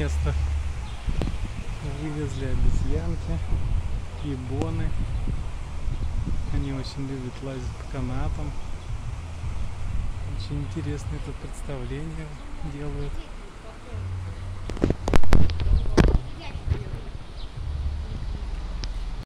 место. Вывезли обезьянки, гибоны. Они очень любят лазить по канатам. Очень интересное это представление делают.